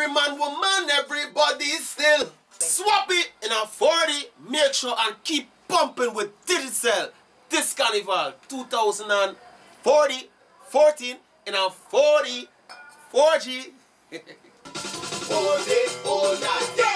every man, woman, everybody still. Swap it in a 40. Make sure and keep pumping with Digicel. This Carnival 2014 in a 40 4G. 40 all night.